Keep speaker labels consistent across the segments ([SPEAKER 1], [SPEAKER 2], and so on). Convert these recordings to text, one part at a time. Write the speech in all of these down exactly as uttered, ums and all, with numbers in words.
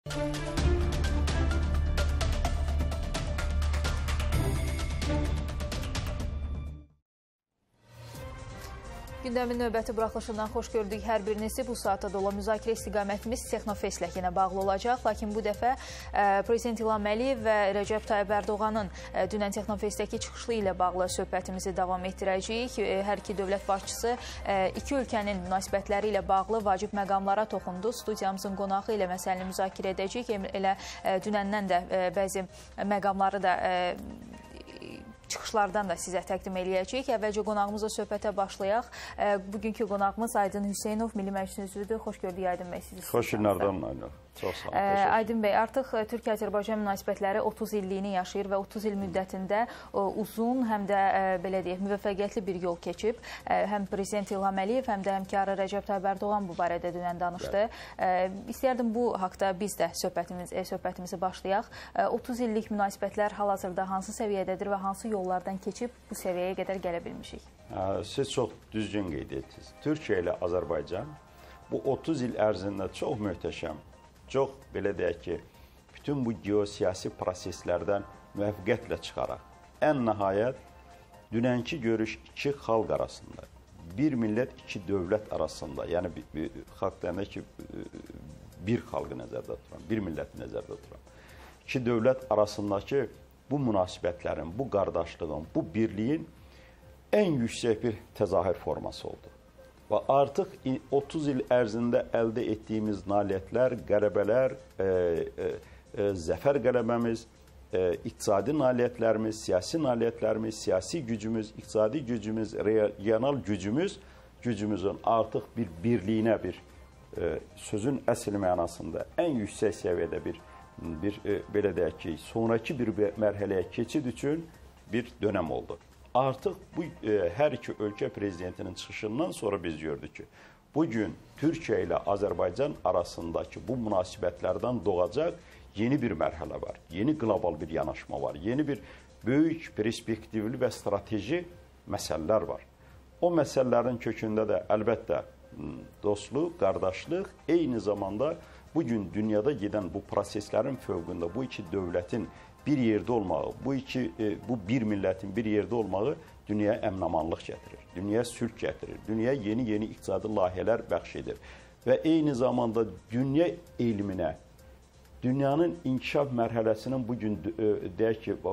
[SPEAKER 1] Gündəmin növbəti buraxılışından xoş gördük hər birinizi. Bu saatda da olan müzakirə istiqamətimiz Texnofestlə yenə bağlı olacaq. Lakin bu dəfə e, Prezident İlham Əliyev və Rəcəb Tayyib Ərdoğanın e, dünən Texnofestdəki çıxışı ilə bağlı söhbətimizi davam etdirəcəyik. E, hər iki dövlət başçısı e, iki ölkənin münasibətləri ilə bağlı vacib məqamlara toxundu. Studiyamızın qonağı ilə məsələni müzakirə edəcəyik. Elə e, dünəndən də e, bəzi məqamları da e, çıxışlardan da sizə təqdim eləyəcəyik. Əvvəlcə qonağımızla söhbətə başlayaq. Bugünkü qonağımız Aydın Hüseynov, Milli Məclisin üzvüdür. Xoş gördük Aydın bəy sizi.
[SPEAKER 2] Xoş günlərdən Aydın. Çox sağ olun.
[SPEAKER 1] Aydın bəy, artıq Türkiyə-Azərbaycan münasibətləri otuz illiyini yaşayır və otuz il müddətində uzun, həm də belə deyək, müvəffəqiyyətli bir yol keçib. Həm Prezident İlham Əliyev, həm də həmkarı Rəcəb Tayyib Ərdoğan bu barədə dünən danışdı. İstəyərdim bu haqda biz də söhbətimiz, söhbətimizi başlayaq. otuz illik münasibətlər hal-hazırda hansı səviyyədədir və hansı yollardan keçib bu səviyyəyə qədər gələ bilmişik?
[SPEAKER 2] Siz çox düzgün qeyd etdiniz. Türkiyə ilə Azərbaycan bu otuz il ərzində çox möhtəşəm, çox, belə deyək ki, bütün bu geosiyasi proseslərdən müvəffəqiyyətlə çıxaraq, ən nəhayət, dünənki görüş iki xalq arasında, bir millət, iki dövlət arasında, yəni xalq deyəndə ki, bir xalqı nəzərdə tuturam, bir milləti nəzərdə tuturam, iki dövlət arasındakı bu münasibətlərin, bu qardaşlığın, bu birliyin ən yüksək bir təzahür forması oldu. Və artıq otuz il ərzində əldə etdiyimiz nailiyyətlər, qələbələr, e, e, e, zəfər qələbəmiz, e, iqtisadi nailiyyətlərimiz, siyasi nailiyyətlərimiz, siyasi gücümüz, iqtisadi gücümüz, regional gücümüz, gücümüzün artıq bir birliyinə, bir e, sözün əsl mənasında ən yüksək səviyyədə bir, bir e, belə deyək ki, sonraki bir mərhələyə keçid üçün bir dönəm oldu. Artıq bu e, hər iki ölkə prezidentinin çıxışından sonra biz gördük ki, bugün Türkiyə ilə Azərbaycan arasındakı bu münasibətlərdən doğacaq yeni bir mərhələ var. Yeni qlobal bir yanaşma var. Yeni bir böyük, perspektivli və strateji məsələlər var. O məsələlərin kökündə də əlbəttə dostluq, qardaşlıq, eyni zamanda bugün dünyada gedən bu proseslərin fövqündə bu iki dövlətin bir yerdə olmağı, bu iki, bu bir millətin bir yerdə olmağı dünyaya əmin-amanlıq gətirir, dünyaya sülh gətirir, dünyaya yeni-yeni iqtisadi layihələr bəxş edir və eyni zamanda dünya elminə, dünyanın inkişaf mərhələsinin bugün deyək ki,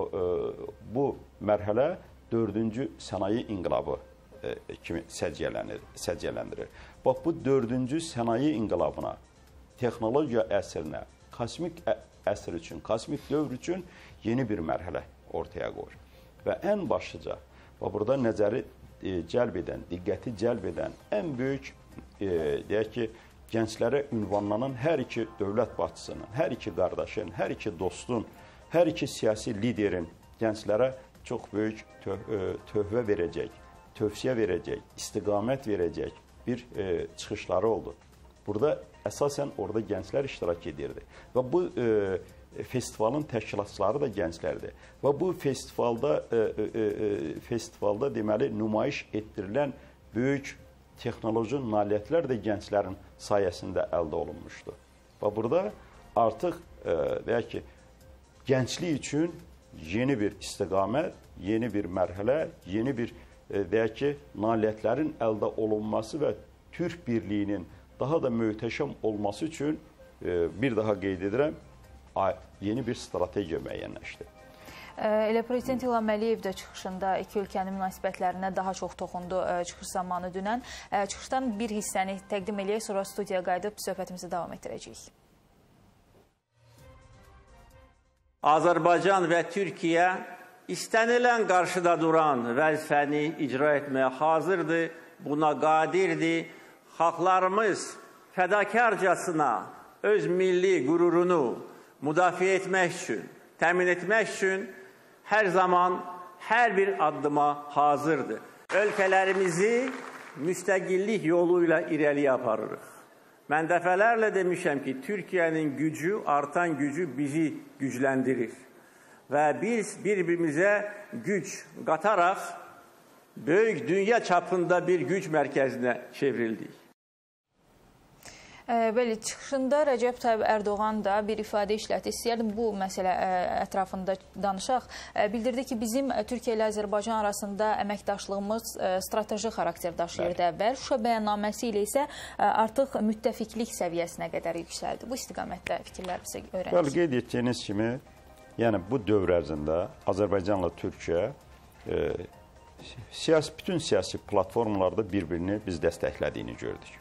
[SPEAKER 2] bu mərhələ dördüncü sənaye inqilabı kimi səciyyələndirir. Bax, bu dördüncü sənaye inqilabına, texnologiya əsrinə, kosmik əsr üçün, kosmik dövr üçün yeni bir mərhələ ortaya qoyur. Və ən başlıca, və burada nəzəri e, cəlb edən, diqqəti cəlb edən ən böyük, e, deyək ki, gənclərə ünvanlanan hər iki dövlət başçısının, hər iki qardaşın, hər iki dostun, hər iki siyasi liderin gənclərə çox böyük tö e, tövhə verəcək, tövsiyə verəcək, istiqamət verəcək bir e, çıxışları oldu. Burada əsasən orada gənclər iştirak edirdi və bu e, festivalın təşkilatçıları da gənclərdir və bu festivalda e, e, festivalda deməli nümayiş etdirilən böyük texnoloji nailiyyətlər də gənclərin sayəsində əldə olunmuşdu. Və burada artıq e, deyək ki, gənclik üçün yeni bir istiqamət, yeni bir mərhələ, yeni bir e, deyək ki, nailiyyətlərin əldə olunması və Türk birliyinin daha da möhtəşəm olması üçün e, bir daha qeyd edirəm, yeni bir strategiya müəyyənləşdi.
[SPEAKER 1] Elə Prezident İlham Əliyev də çıxışında iki ölkənin münasibətlərinə daha çox toxundu çıxış zamanı dünən. Çıxışdan bir hissəni təqdim eləyək, sonra studiyaya qayıdıb söhbətimizi davam etdirəcəyik.
[SPEAKER 3] Azərbaycan və Türkiyə istənilən qarşıda duran vəzifəni icra etməyə hazırdır, buna qadirdir. Xalqlarımız fədakarcasına öz milli qürurunu müdafiə etmək üçün, təmin etmək üçün hər zaman, hər bir addıma hazırdır. Ölkələrimizi müstəqillik yoluyla irəliyə aparırıq. Mən dəfələrlə demişəm ki, Türkiyənin gücü, artan gücü bizi gücləndirir. Və biz bir-birimizə güc qataraq böyük dünya çapında bir güc mərkəzinə çevrildik.
[SPEAKER 1] Bəli, çıxışında Rəcəb Tayyib Ərdoğan da bir ifadə işləti. İstəyərdim bu məsələ ətrafında danışaq. Bildirdi ki, bizim Türkiyə ilə Azərbaycan arasında əməkdaşlığımız strateji xarakter daşıyırdı əvvəl. Şuşa bəyannaməsi ilə isə artıq müttəfiqlik səviyyəsinə qədər yüksəldi. Bu istiqamətdə fikirlərinizi öyrənirsiniz.
[SPEAKER 2] Bəli, qeyd etdiyiniz kimi, yəni bu dövr ərzində Azərbaycanla Türkiyə e, siyasi, bütün siyasi platformalarda bir-birini biz dəstəklədiyini gördük.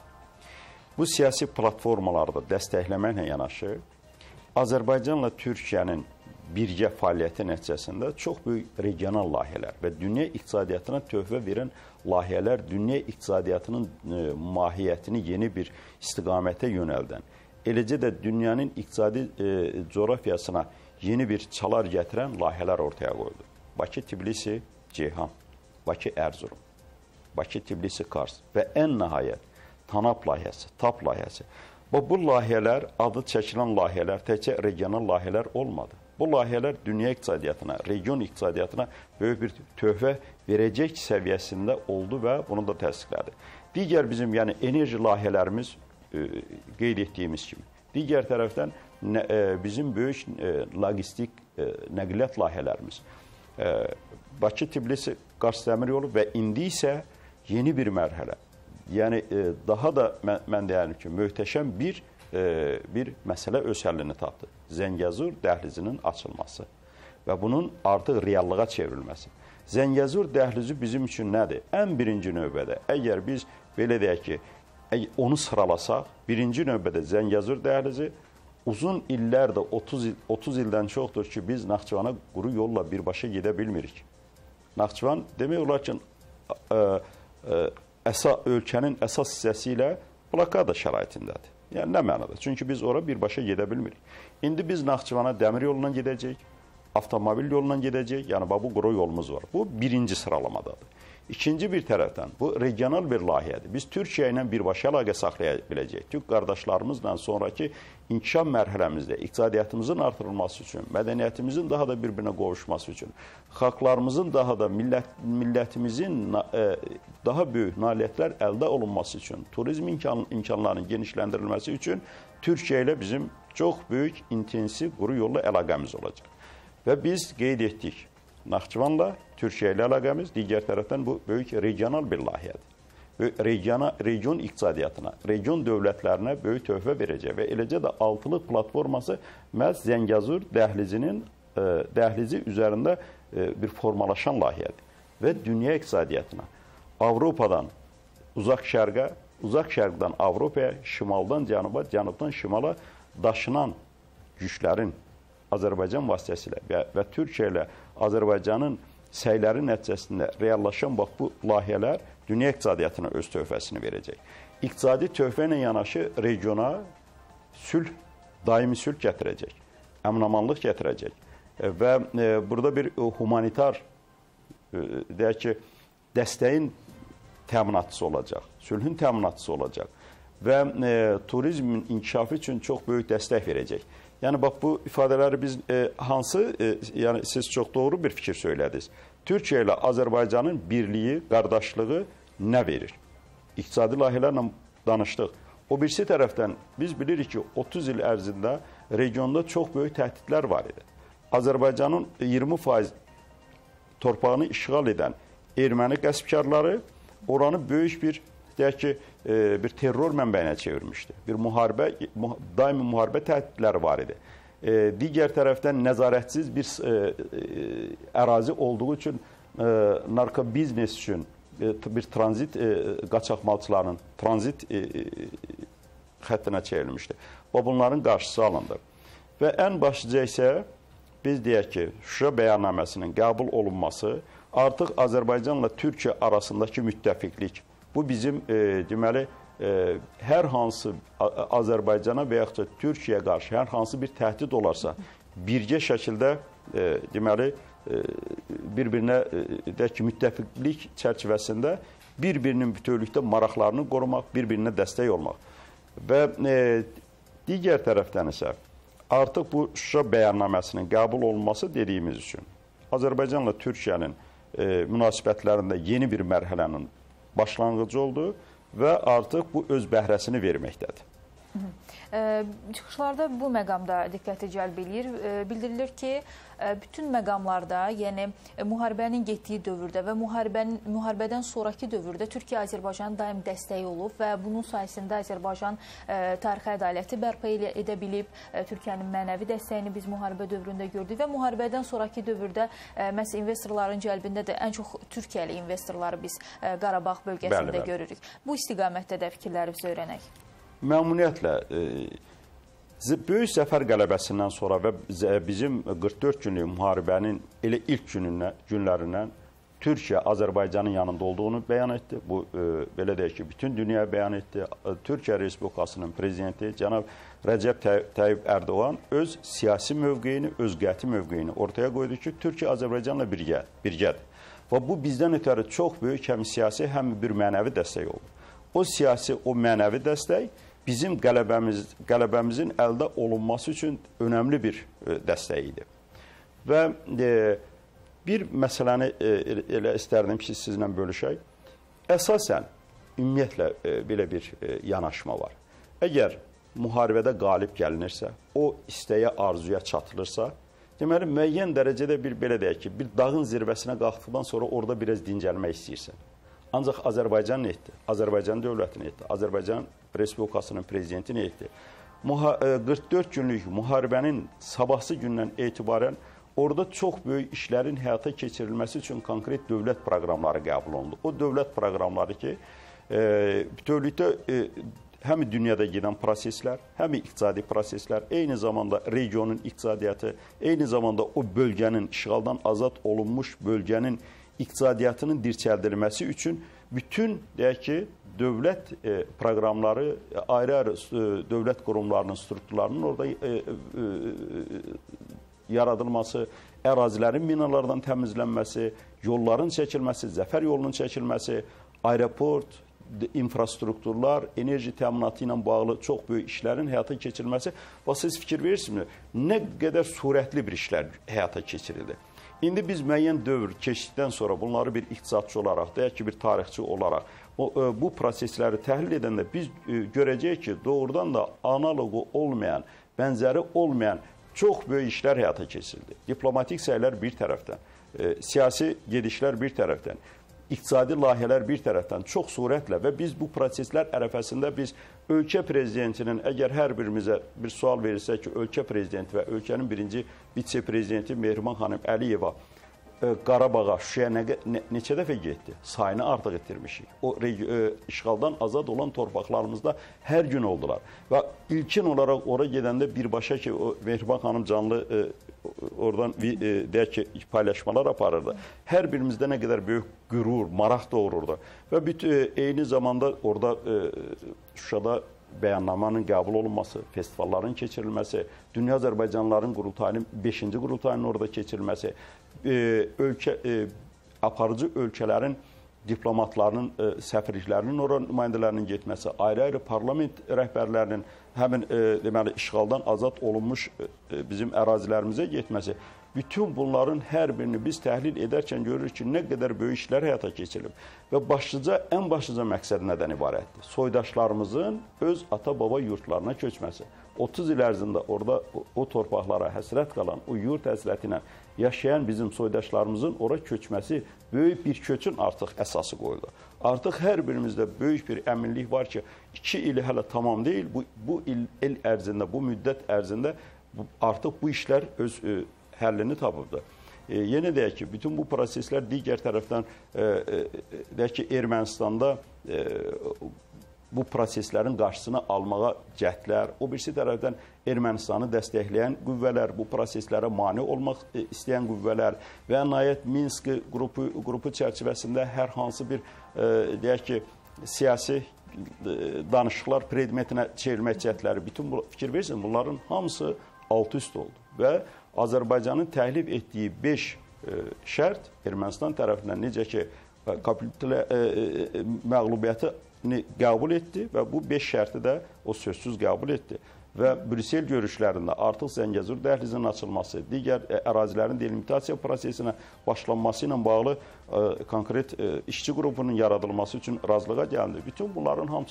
[SPEAKER 2] Bu siyasi platformalarda dəstəkləməklə yanaşı, Azərbaycanla Türkiyənin birgə fəaliyyəti nəticəsində çox böyük regional layihələr və dünya iqtisadiyyatına töhfə verən layihələr dünya iqtisadiyyatının e, mahiyyətini yeni bir istiqamətə yönəldən, eləcə də dünyanın iqtisadi e, coğrafiyasına yeni bir çalar gətirən layihələr ortaya qoydu. Bakı, Tbilisi, Ceyhan, Bakı, Erzurum, Bakı, Tbilisi, Kars və ən nəhayət TANAP layihəsi, TAP layihəsi. Bu, bu layihələr, adı çəkilən layihələr, təkcə regional layihələr olmadı. Bu layihələr dünya iqtisadiyyatına, region iqtisadiyyatına böyük bir töhfə verəcək səviyyəsində oldu və bunu da təsdiqlədi. Digər bizim, yəni enerji layihələrimiz e, qeyd etdiyimiz kimi. Digər tərəfdən nə, e, bizim böyük e, logistik e, nəqliyyat layihələrimiz. E, Bakı, Tbilisi, Qars dəmir yolu və indi isə yeni bir mərhələ. Yəni e, daha da mən, mən deyərəm ki, möhtəşəm bir e, bir məsələ öz həllini tapdı. Zəngəzur dəhlizinin açılması və bunun artıq reallığa çevrilməsi. Zəngəzur dəhlizi bizim üçün nədir? Ən birinci növbədə, əgər biz belə deyək ki, onu sıralasaq, birinci növbədə Zəngəzur dəhlizi uzun illərdə otuz, otuz ildən çoxdur ki, biz Naxçıvana quru yolla birbaşa gedə bilmirik. Naxçıvan demək olar ki, ə, ə, əsa, ölkənin əsas hissəsi ilə blokada şəraitindədir. Yəni, nə mənada? Çünki biz ora birbaşa gedə bilmirik. İndi biz Naxçıvana dəmir yolundan gedəcək, avtomobil yolundan gedəcək, yəni bu quru yolumuz var. Bu, birinci sıralamadadır. İkinci bir tərəfdən, bu regional bir layihədir. Biz Türkiyə ilə birbaşa əlaqə saxlaya biləcəyik. Türk qardaşlarımızla sonraki inkişaf mərhələmizdə iqtisadiyyatımızın artırılması üçün, mədəniyyətimizin daha da bir-birinə qovuşması üçün, xalqlarımızın daha da millət, millətimizin e, daha böyük nailiyyətlər əldə olunması üçün, turizm imkan, imkanlarının genişləndirilməsi üçün Türkiyə ilə bizim çox böyük, intensiv quru yollu əlaqəmiz olacaq. Və biz qeyd etdik, Naxçıvanla Türkiyə ilə əlaqəmiz, digər tərəfdən bu böyük regional bir layihədir. Regiona, region iqtisadiyyatına, region dövlətlərinə böyük töhfə verəcək və eləcə də altılıq platforması məhz Zəngəzur dəhlizinin e, dəhlizi üzərində e, bir formalaşan layihədir. Və dünya iqtisadiyyatına, Avropadan uzaq şərqə, uzaq şərqdən Avropaya, şimaldan cənuba, cənubdan şimala daşınan güclərin Azərbaycan vasitəsilə və, və Türkiyə ilə Azərbaycanın səyləri nəticəsində reallaşan bax, bu layihələr dünya iqtisadiyyatına öz töhfəsini verəcək. İqtisadi töhfə ilə yanaşı regiona sülh, daimi sülh gətirəcək, əmin-amanlıq gətirəcək və e, burada bir humanitar e, deyək ki, dəstəyin təminatçısı olacaq, sülhün təminatçısı olacaq və e, turizmin inkişafı üçün çox böyük dəstək verəcək. Yəni, bax, bu ifadələri biz e, hansı, e, yəni siz çox doğru bir fikir söylədiniz. Türkiyə ilə Azərbaycanın birliyi, qardaşlığı nə verir? İqtisadi layihələrlə danışdıq. O birisi tərəfdən biz bilirik ki, otuz il ərzində regionda çox böyük təhdidlər var idi. Azərbaycanın iyirmi faiz torpağını işğal edən erməni qəsbkarları oranı böyük bir, deyək ki, bir terror mənbəyinə çevirmişdi. Bir müharibə, daimi müharibə təhdidləri var idi. Digər tərəfdən nəzarətsiz bir ərazi olduğu üçün, narkobiznes üçün bir tranzit qaçaqmalçıların tranzit xəttinə çevrilmişdi. Və bunların qarşısı alındı. Və ən başlıca isə biz deyək ki, Şuşa bəyannaməsinin qəbul olunması artıq Azərbaycanla Türkiyə arasındakı müttəfiqlik, bu bizim e, deməli e, hər hansı Azərbaycana və yaxud da Türkiyəyə qarşı hər hansı bir təhdid olarsa, birgə şəkildə e, deməli e, bir-birinə e, deyək ki, müttəfiqlik çərçivəsində bir-birinin bütövlükdə maraqlarını qorumaq, bir-birinə dəstək olmaq. Və e, digər tərəfdən isə artıq bu Şuşa bəyannaməsinin qəbul olunması dediyimiz üçün Azərbaycanla Türkiyənin e, münasibətlərində yeni bir mərhələnin başlanğıcı oldu və artıq bu öz bəhrəsini verməkdədir.
[SPEAKER 1] Çıxışlarda bu məqamda diqqəti cəlb edir. Bildirilir ki, bütün məqamlarda, yəni müharibənin getdiyi dövrdə və müharibənin, müharibədən sonraki dövrdə Türkiyə Azərbaycanın daim dəstəyi olub və bunun sayəsində Azərbaycan tarixi ədaləti bərpa edə bilib. Türkiyənin mənəvi dəstəyini biz müharibə dövründə gördük və müharibədən sonraki dövrdə məhz investorların cəlbində də ən çox Türkiyəli investorları biz Qarabağ bölgəsində bəli, bəli. görürük. Bu istiqamətdə də fikirlərinizi öyrənək.
[SPEAKER 2] Məmnuniyyətlə. Böyük zəfər qələbəsindən sonra və bizim qırx dörd günlük müharibənin elə ilk günlərindən Türkiyə Azərbaycanın yanında olduğunu bəyan etdi. Bu, belə deyək ki, bütün dünyaya bəyan etdi. Türkiyə Respublikasının prezidenti cənab Rəcəb Tayyib Ərdoğan öz siyasi mövqeyini, öz qəti mövqeyini ortaya qoydu ki, Türkiyə Azərbaycanla birgə, birgədir. Və bu bizdən ötəri çox böyük həm siyasi, həm bir mənəvi dəstək oldu. O siyasi, o mənəvi dəstək bizim qələbəmiz, qələbəmizin əldə olunması üçün önəmli bir dəstək idi. Və e, bir məsələni e, elə istərdim ki, sizlə bölüşək. Əsasən, ümumiyyətlə e, belə bir e, yanaşma var. Əgər müharibədə qalib gəlinirsə, o istəyə, arzuya çatılırsa, deməli, müəyyən dərəcədə bir, belə deyək ki, bir dağın zirvəsinə qalxdıqdan sonra orada biraz dincəlmək istəyirsən. Ancaq Azərbaycan nə etdi? Azərbaycan dövləti nə etdi? Azərbaycan Respublikasının prezidenti nə etdi? qırx dörd günlük müharibənin sabahsı gündən etibarən orada çox böyük işlərin həyata keçirilməsi üçün konkret dövlət proqramları qəbul olundu. O dövlət proqramları ki, e, bütövlükdə e, həm dünyada gedən proseslər, həm iqtisadi proseslər, eyni zamanda regionun iqtisadiyyatı, eyni zamanda o bölgənin, işğaldan azad olunmuş bölgənin iqtisadiyyatının dirçəldilməsi üçün bütün, deyək ki, dövlət e, proqramları, ayrı-ayrı e, dövlət qurumlarının, strukturlarının orada e, e, yaradılması, ərazilərin minalardan təmizlənməsi, yolların çəkilməsi, zəfər yolunun çəkilməsi, aeroport, infrastrukturlar, enerji təminatı ilə bağlı çox böyük işlərin həyata keçirilməsi və siz fikir verirsiniz, nə qədər sürətli bir işlər həyata keçirildi. İndi biz müəyyən dövr keçdikdən sonra bunları bir iqtisadçı olaraq, deyək ki, bir tarixçi olaraq o, bu prosesləri təhlil edəndə biz görəcəyik ki, doğrudan da analogu olmayan, bənzəri olmayan çox böyük işlər həyata keçirildi. Diplomatik səylər bir tərəfdən, e, siyasi gedişlər bir tərəfdən, iqtisadi layihələr bir tərəfdən çox sürətlə və biz bu proseslər ərəfəsində biz ölkə prezidentinin, əgər hər birimizə bir sual verirsə ki, ölkə prezidenti və ölkənin birinci vitse-prezidenti Mehriban xanım Əliyeva Qarabağa, Şuşaya nə, ne, neçə dəfə getdi? Sayını artıq itirmişik. O e, işğaldan azad olan torpaqlarımızda hər gün oldular. Və ilkin olaraq ora gedəndə birbaşa ki, o Mehriban xanım canlı e, oradan e, deyək ki, paylaşmalar aparırdı. Hər birimizdə nə qədər böyük qürur, maraq doğururdu. Və bütün, eyni zamanda orada e, Şuşada bəyannamanın qəbul olunması, festivalların keçirilməsi, Dünya Azərbaycanlıların qurultayının, beşinci qurultayının orada keçirilməsi, e, ölkə, e, aparıcı ölkələrin diplomatlarının, e, səfirliklərinin ora nümayəndələrinin getməsi, ayrı-ayrı parlament rəhbərlərinin həmin e, deməli, işğaldan azad olunmuş e, bizim ərazilərimizə getməsi, bütün bunların hər birini biz təhlil edərkən görürük ki, nə qədər böyük işlər həyata keçirilib. Və başlıca, ən başlıca məqsəd nədən ibarətdir? Soydaşlarımızın öz ata-baba yurtlarına köçməsi. otuz il ərzində orada o, o torpaqlara həsrət qalan, o yurt həsrəti ilə yaşayan bizim soydaşlarımızın ora köçməsi böyük bir köçün artıq əsası qoyuldu. Artıq hər birimizdə böyük bir əminlik var ki, iki ili hələ tamam deyil, bu, bu il, il ərzində, bu müddət ərzində bu, artıq bu işlər öz e, həllini tapıbdır. E, yenə deyək ki, bütün bu proseslər digər tərəfdən e, e, deyək ki, Ermənistanda e, bu proseslərin qarşısını almağa cəhdlər, o birisi tərəfdən Ermənistanı dəstəkləyən qüvvələr, bu proseslərə mane olmaq istəyən qüvvələr və nəhayət Minsk qrupu, qrupu çərçivəsində hər hansı bir e, deyək ki, siyasi danışıqlar predmetinə çevrilmək cəhdləri, bütün bu, fikir verirsin, bunların hamısı alt-üst oldu və Azərbaycanın təklif etdiyi beş e, şərt Ermənistan tərəfindən necə ki, kapitulə e, e, məğlubiyyəti qəbul etdi və bu beş şərti də o sözsüz qəbul etdi. Və Brüssel görüşlərində artıq Zəngəzur dəhlizinin açılması, digər ərazilərin delimitasiya prosesinə başlanması ilə bağlı e, konkret e, işçi qrupunun yaradılması üçün razılığa gəldi. Bütün bunların hamısı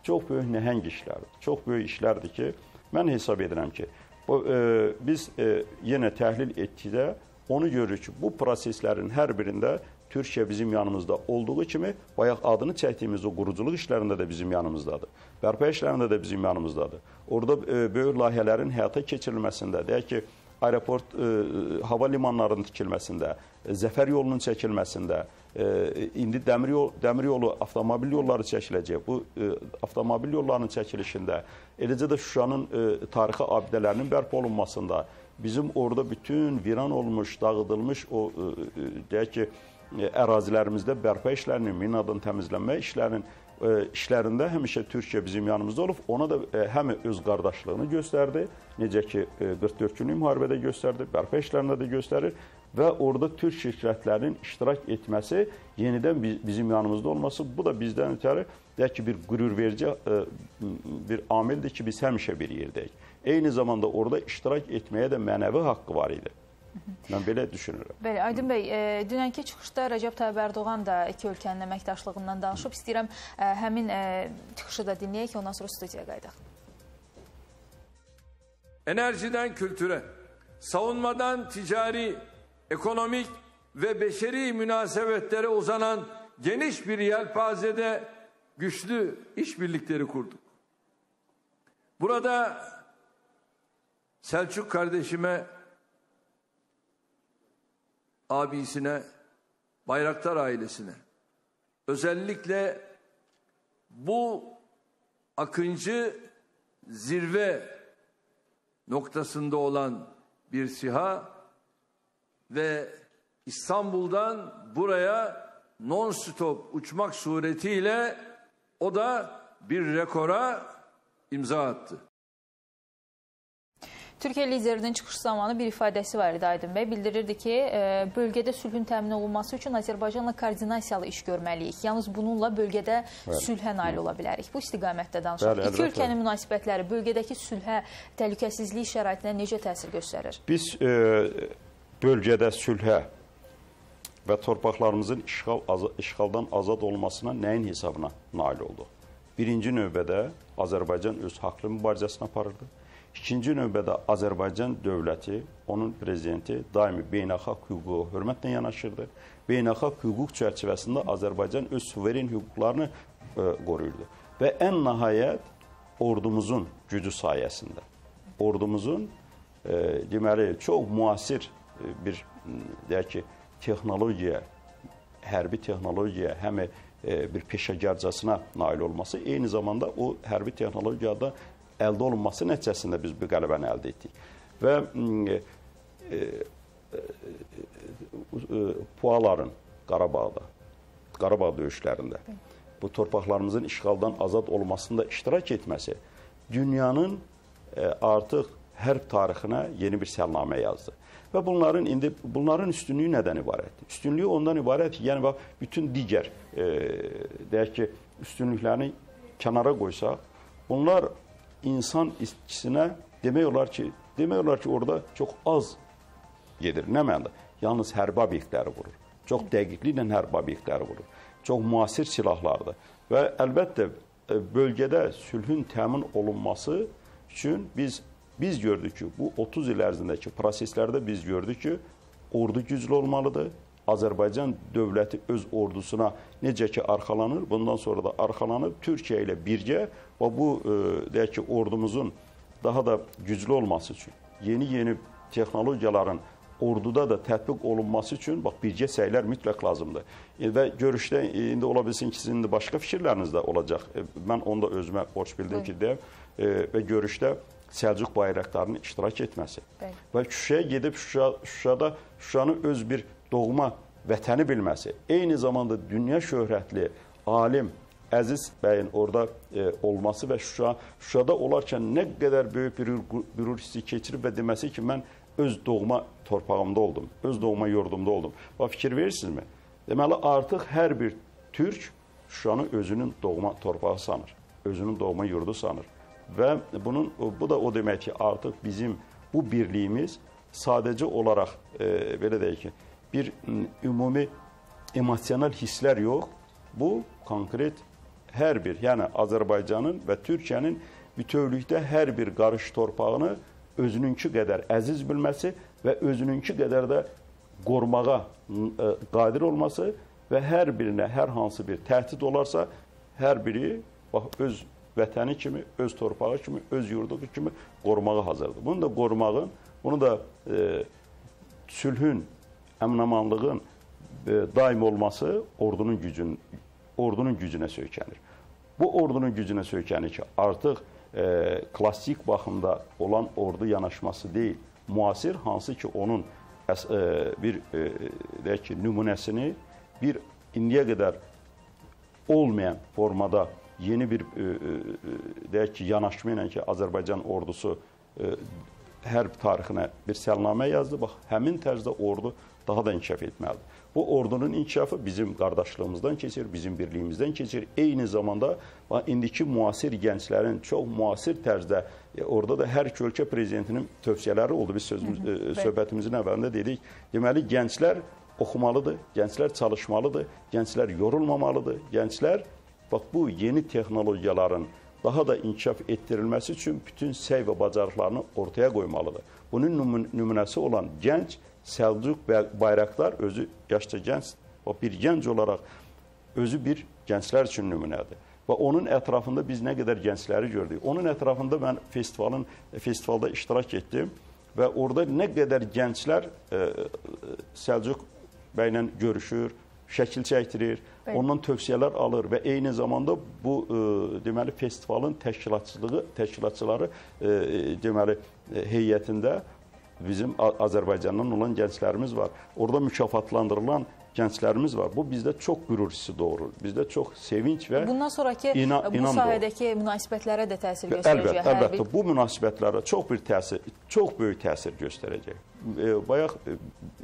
[SPEAKER 2] çox böyük nəhəng işlərdir. Çox böyük işlərdir ki, mən hesab edirəm ki, bu, e, biz e, yenə təhlil etdikdə onu görürük ki, bu proseslərin hər birində Türkiyə bizim yanımızda olduğu kimi, bayaq adını çəkdiyimiz o quruculuq işlərində də bizim yanımızdadır. Bərpa işlərində də bizim yanımızdadır. Orada e, böyük layihələrin həyata keçirilməsində, deyək ki, aeroport, e, hava limanlarının tikilməsində, e, zəfər yolunun çəkilməsində, e, indi dəmir, yol, dəmir yolu, avtomobil yolları çəkiləcək. Bu e, avtomobil yollarının çəkilişində, eləcə də Şuşanın e, tarixi abidələrinin bərpa olunmasında, bizim orada bütün viran olmuş, dağıdılmış o, e, deyək ki, ərazilərimizdə bərpa işlərinin, minadan təmizlənmə işlərinin e, işlərində həmişə Türkiyə bizim yanımızda olub. Ona da e, həm öz qardaşlığını göstərdi, necə ki e, qırx dörd günlük müharibədə göstərdi, bərpa işlərində də göstərir və orada türk şirkətlərinin iştirak etməsi, yenidən biz, bizim yanımızda olması, bu da bizdən ötəri deyək ki, bir qürur verici e, bir amildir ki, biz həmişə bir yerdəyik. Eyni zamanda orada iştirak etməyə də mənəvi haqqı var idi. Mən belə düşünürəm.
[SPEAKER 1] Bəli, Aydın bəy, e, dünənki çıxışda Rəcəb Tayyib Ərdoğan da iki ölkənin əməkdaşlığından danışıb. İstəyirəm e, həmin e, çıxışı da dinləyək, ondan sonra studiyaya qaydaq.
[SPEAKER 4] Enerjiden kültüre, savunmadan ticari, ekonomik ve beşeri münasebetlere uzanan geniş bir yelpazede güçlü işbirlikleri kurduk. Burada Selçuk kardeşime, abisine, Bayraktar ailesine, özellikle bu Akıncı zirve noktasında olan bir SİHA ve İstanbul'dan buraya non-stop uçmak suretiyle o da bir rekora imza attı.
[SPEAKER 1] Türkiyə liderinin çıxış zamanı bir ifadəsi var idi Aydın bəy. Bildirirdi ki, e, bölgədə sülhün təmin olunması üçün Azərbaycanla koordinasiyalı iş görməliyik. Yalnız bununla bölgədə bəli, sülhə nail ola bilərik. Bu istiqamətdə danışaq. İki ölkənin münasibətləri bölgədəki sülhə, təhlükəsizlik şəraitinə necə təsir göstərir?
[SPEAKER 2] Biz e, bölgədə sülhə və torpaqlarımızın işğal, az, işğaldan azad olmasına nəyin hesabına nail olduq? Birinci növbədə Azərbaycan öz haqlı mübarizəsini aparırdı. İkinci növbədə Azərbaycan dövləti, onun prezidenti daimi beynəlxalq hüquqa hörmətlə yanaşırdı. Beynəlxalq hüquq çərçivəsində Azərbaycan öz suveren hüquqlarını e, qoruyurdu. Və ən nəhayət ordumuzun gücü sayəsində, ordumuzun e, deməli, çox müasir e, bir, deyək ki, texnologiya, hərbi texnologiya, həm e, bir peşəkarcasına nail olması, eyni zamanda o hərbi texnologiyada əldə olunması nəticəsində biz bu qələbəni əldə etdik. Və e, e, e, Puaların Qarabağda, Qarabağ döyüşlərində bu torpaqlarımızın işğaldan azad olmasında iştirak etməsi dünyanın e, artıq hərb tarixinə yeni bir səlnamə yazdı. Və bunların indi bunların üstünlüyü nədən ibarətdir? Üstünlüyü ondan ibarət ki, yəni bax, bütün digər e, deyək ki, üstünlüklərini kənara qoysaq, bunlar insan işçisinə demək olar ki, demək olar ki, orada çox az gedir. Nə mənada? Yalnız hərbi obyektləri vurur. Çox dəqiqliklə hərbi obyektləri vurur. Çox müasir silahlardır. Və əlbəttə, bölgədə sülhün təmin olunması üçün biz biz gördük ki, bu otuz il ərzindəki proseslərdə biz gördük ki, ordu güclü olmalıdır. Azərbaycan dövləti öz ordusuna necə ki arxalanır, bundan sonra da arxalanıb Türkiyə ilə birgə və bu e, deyək ki, ordumuzun daha da güclü olması üçün, yeni-yeni texnologiyaların orduda da tətbiq olunması üçün bax birgə səylər mütləq lazımdır. E, və görüşdə e, indi ola bilsin ki, sizin də başqa fikirləriniz də olacaq. E, mən onda özümə borc bildim ki, deyəm e, və görüşdə Səlcuq bayraqlarının iştirak etməsi. Bəli. Və Şuşaya gedib Şuşa, Şuşada Şuşanı öz bir doğma vətəni bilməsi, eyni zamanda dünya şöhrətli alim Əziz bəyin orada e, olması və Şuşa, Şuşada olarkən nə qədər böyük bir qürur hissi keçirib və deməsi ki, mən öz doğma torpağımda oldum, öz doğma yurdumda oldum. Və fikir verirsinizmi? Deməli, artıq hər bir türk Şuşanı özünün doğma torpağı sanır, özünün doğma yurdu sanır. Və bunun, bu da o demək ki, artıq bizim bu birliyimiz sadəcə olaraq, e, belə deyək ki, bir ümumi emosional hisslər yox, bu konkret hər bir, yəni Azərbaycanın və Türkiyənin bütövlükdə hər bir qarış torpağını özününki qədər əziz bilməsi və özününki qədər də qorumağa qadir olması və hər birinə hər hansı bir təhdid olarsa, hər biri bax, öz vətəni kimi, öz torpağı kimi, öz yurdu kimi qorumağa hazırdır. Bunu da qorumağın, bunu da e, sülhün, əmin-amanlığın e, daim olması ordunun, gücün, ordunun gücünə söykənir. Bu ordunun gücünə söykənir ki, artıq e, klassik baxımda olan ordu yanaşması deyil, müasir, hansı ki onun əs, e, bir e, deyək ki, nümunəsini bir indiyə qədər olmayan formada yeni bir e, e, deyək ki, yanaşma ilə ki, Azərbaycan ordusu e, hərb tarixinə bir səlnamə yazdı. Bax, həmin tərzdə ordu daha da inkişaf etməlidir. Bu ordunun inkişafı bizim qardaşlığımızdan keçir, bizim birliyimizdən keçir. Eyni zamanda bax, indiki müasir gənclərin çox müasir tərzdə e, orada da hər iki ölkə prezidentinin tövsiyələri oldu. Biz sözümüz, e, söhbətimizin əvvəlində dedik. Deməli, gənclər oxumalıdır, gənclər çalışmalıdır, gənclər yorulmamalıdır, gənclər bax, bu yeni texnologiyaların daha da inkişaf etdirilməsi üçün bütün səy və bacarıqlarını ortaya qoymalıdır. Bunun nümunəsi olan gənc Səlcuq Bayraqdar özü yaşca gənc, bir gənc olaraq özü bir gənclər üçün nümunədir. Və onun ətrafında biz nə qədər gəncləri gördük. Onun ətrafında mən festivalın, festivalda iştirak etdim və orada nə qədər gənclər e, Səlcuq bəylə görüşür, şəkil çəkdirir, ondan tövsiyələr alır və eyni zamanda bu e, deməli festivalın təşkilatçılığı, təşkilatçıları e, deməli e, heyətində bizim Azərbaycandan olan gənclərimiz var. Orada mükafatlandırılan gənclərimiz var. Bu bizdə çox qürur hissi doğurur. Bizdə çox sevinç və
[SPEAKER 1] bundan sonraki
[SPEAKER 2] ina,
[SPEAKER 1] bu sahədəki doğru. Münasibətlərə də təsir göstərəcək.
[SPEAKER 2] Əlbəttə, əlbəttə. Bu münasibətlərə çox bir təsir, çox böyük təsir göstərəcək. E, bayaq e,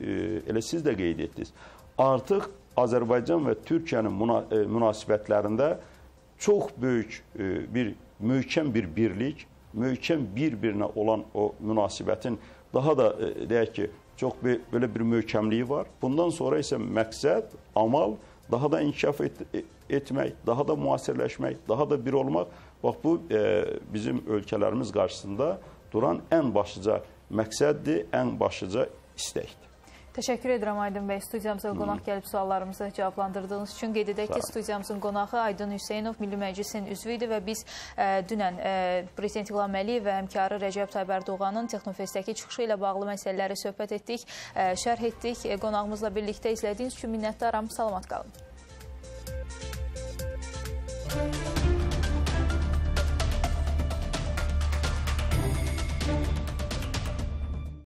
[SPEAKER 2] elə siz də qeyd etdiniz. Artıq Azərbaycan və Türkiyənin münasibətlərində çox böyük bir, möhkəm bir birlik, möhkəm bir-birinə olan o münasibətin daha da, deyək ki, çox bir, belə bir möhkəmliyi var. Bundan sonra isə məqsəd, amal daha da inkişaf et, etmək, daha da müasirləşmək, daha da bir olmaq. Bax, bu e, bizim ölkələrimiz qarşısında duran ən başlıca məqsəddir, ən başlıca istəkdir.
[SPEAKER 1] Təşəkkür edirəm Aydın bəy, studiyamıza qonaq gəlib suallarımızı cavablandırdığınız üçün. Qeyd edək ki, studiyamızın qonağı Aydın Hüseynov, Milli Məclisin üzvü idi və biz e, dünən e, Prezident İlham Əliyev və həmkarı Rəcəb Tayyib Ərdoğanın Texnofestdəki çıxışı ilə bağlı məsələləri söhbət etdik, e, şərh etdik. E, qonağımızla birlikdə izlədiyiniz üçün minnətdaram. Salamat qalın.